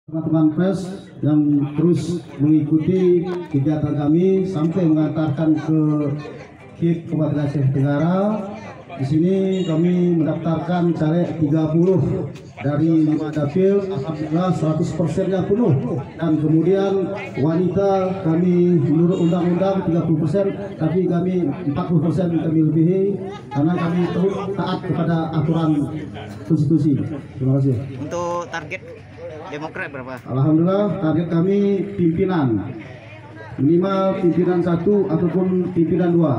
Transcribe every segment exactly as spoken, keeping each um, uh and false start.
Teman-teman pers yang terus mengikuti kegiatan kami sampai mengantarkan ke K I P Kabupaten Aceh Tenggara. Di sini kami mendaftarkan caleg tiga puluh dari lima dapil, alhamdulillah seratus persennya penuh. Dan kemudian wanita kami menurut undang-undang tiga puluh persen, tapi kami empat puluh persen kami lebihi karena kami terus taat kepada aturan konstitusi. Terima kasih. Untuk target Demokrat berapa? Alhamdulillah target kami pimpinan minimal pimpinan satu ataupun pimpinan dua.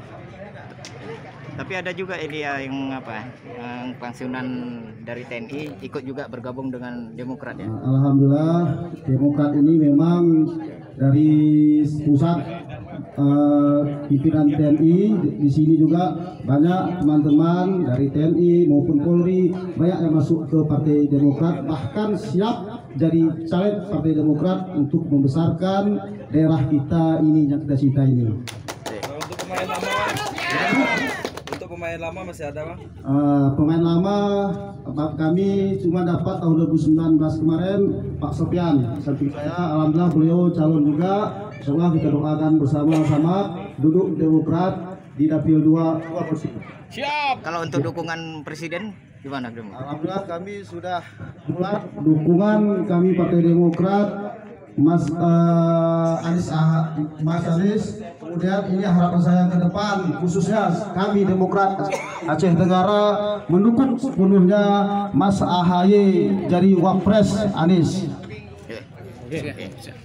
Tapi ada juga ini ya yang apa? Yang pensiunan dari T N I ikut juga bergabung dengan Demokrat ya. Alhamdulillah Demokrat ini memang dari pusat uh, pimpinan T N I di sini juga banyak teman-teman dari T N I maupun Polri banyak yang masuk ke Partai Demokrat, bahkan siap jadi caleg Partai Demokrat untuk membesarkan daerah kita ini yang kita cintai ini. Untuk pemain lama, untuk pemain lama masih ada bang? Uh, pemain lama kami cuma dapat tahun dua ribu sembilan belas kemarin Pak Sofian, samping saya. Alhamdulillah beliau calon juga. Insyaallah kita doakan bersama-sama duduk Demokrat di dapil dua kursi. Siap. Kalau untuk dukungan presiden gimana, Dem? Alhamdulillah kami sudah mulai dukungan kami Partai Demokrat, Mas uh, Anies ah, Mas Anies. Kemudian ini harapan saya ke depan, khususnya kami Demokrat Aceh Tenggara mendukung sepenuhnya Mas A H Y jadi Wapres Anies. Oke. Oke.